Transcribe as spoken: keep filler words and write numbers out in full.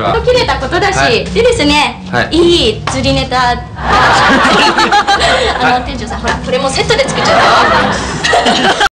は。 切れたことだし、はい、でですね、はい、いい釣りネタあの店長さん、ほらこれもセットで作っちゃったよ。